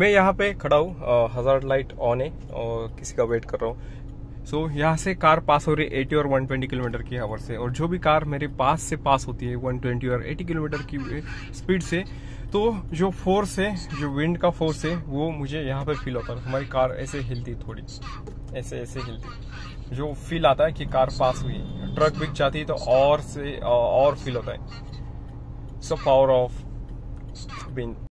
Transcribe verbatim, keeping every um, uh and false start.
मैं यहाँ पे खड़ा हूँ, हजार्ड लाइट ऑन है और किसी का वेट कर रहा हूँ। सो so, यहाँ से कार पास हो रही है अस्सी और एक सौ बीस किलोमीटर की आवर से, और जो भी कार मेरे पास से पास होती है एक सौ बीस और अस्सी किलोमीटर की स्पीड से, तो जो फोर्स है, जो विंड का फोर्स है, वो मुझे यहाँ पे फील होता है। हमारी कार ऐसे हिलती, थोड़ी ऐसे ऐसे हिलती, जो फील आता है कि कार पास हुई। ट्रक भी जाती है तो और से और फील होता है। So power of wind.